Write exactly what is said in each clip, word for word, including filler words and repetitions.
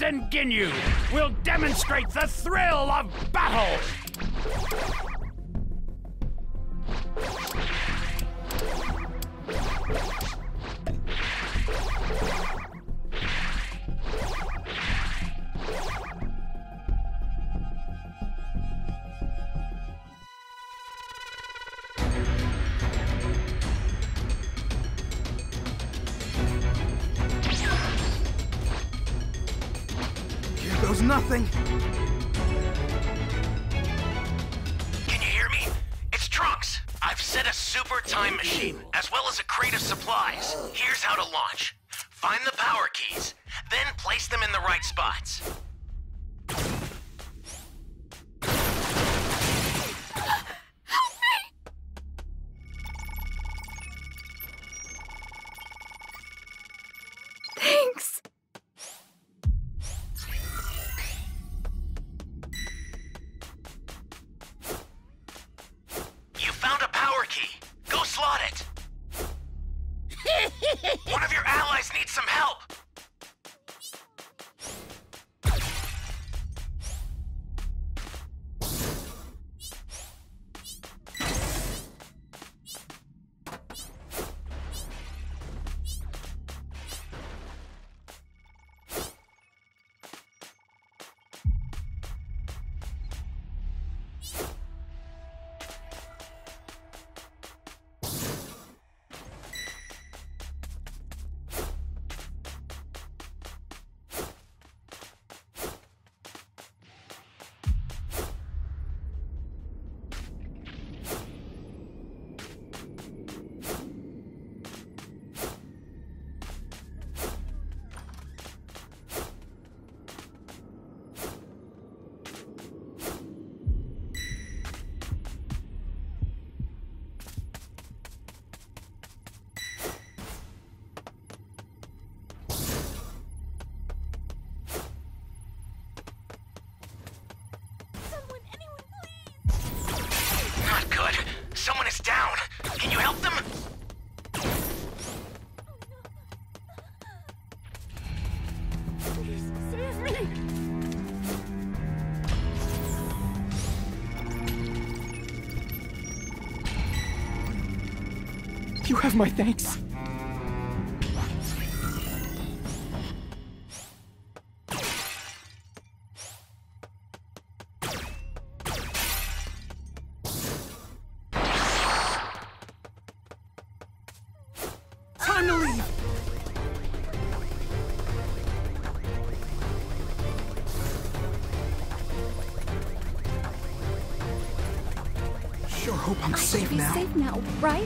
Captain Ginyu will demonstrate the thrill of battle! Goes nothing. Can you hear me? It's Trunks. I've set a super time machine, as well as a crate of supplies. Here's how to launch. Find the power keys, then place them in the right spots. Thanks. Slot it! One of your allies needs some help! Someone is down. Can you help them? Please save me. You have my thanks. Time to leave! Sure hope I'm I safe should be now. safe now, right?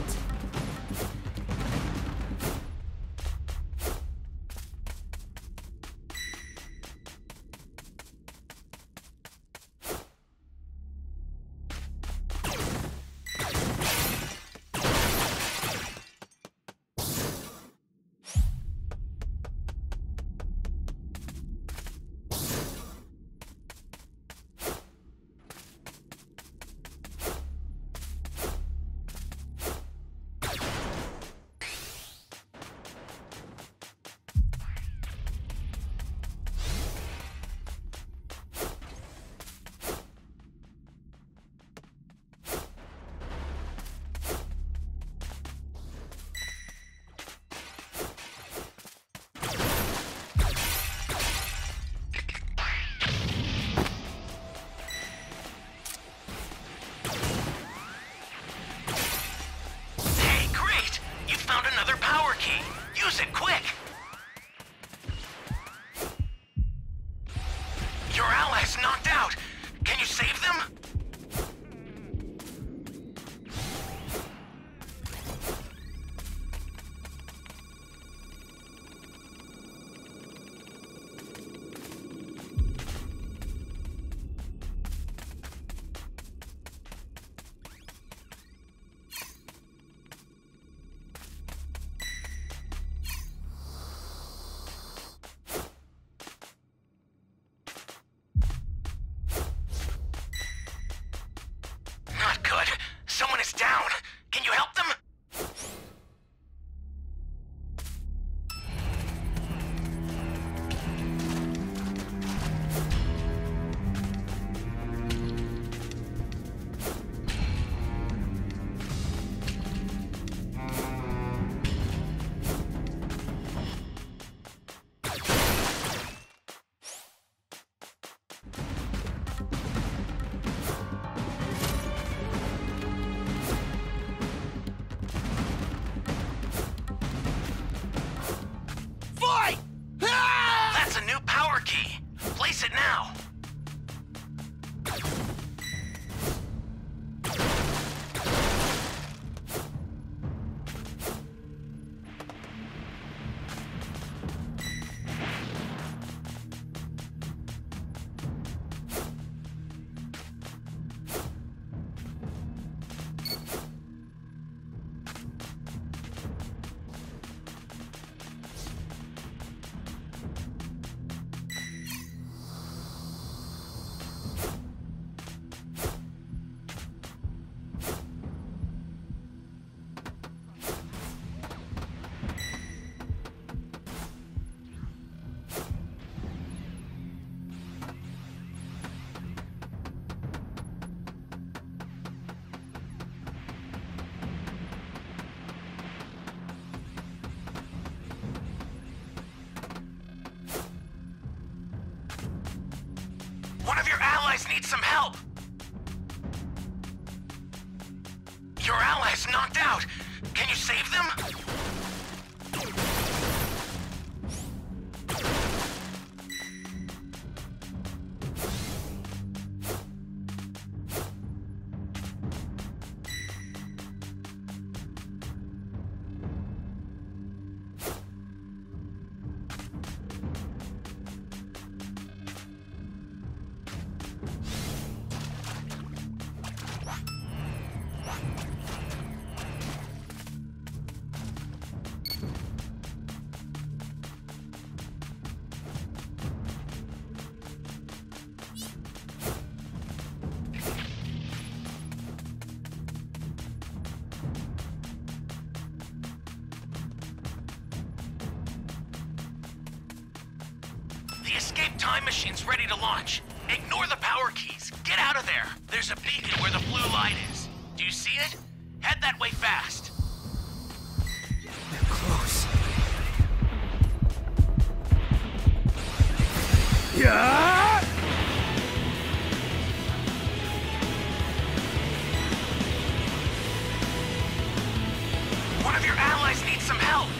need some help! Your ally's knocked out! Can you save them? The escape time machine's ready to launch. Ignore the power keys. Get out of there. There's a beacon where the blue light is. Do you see it? Head that way fast. They're close. Yeah! One of your allies needs some help.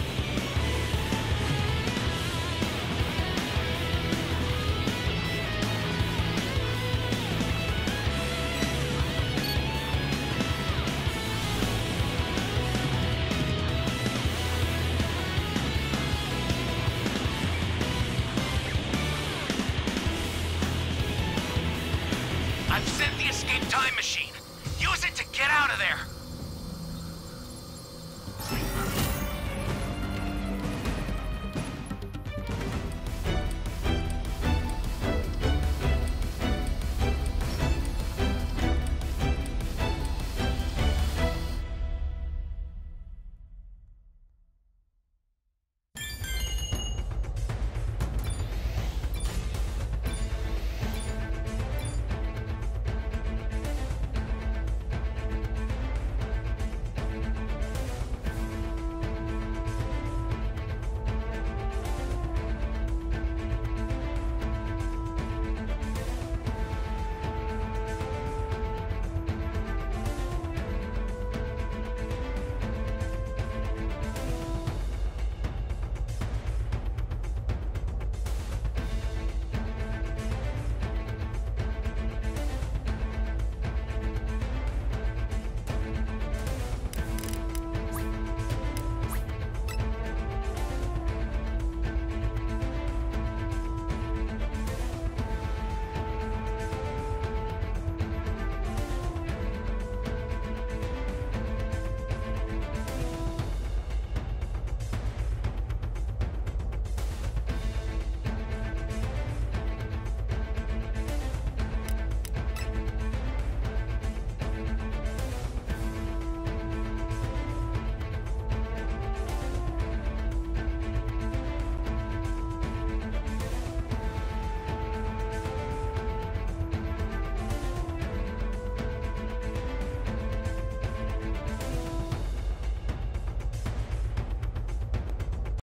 I've sent the escape time machine. Use it to get out of there.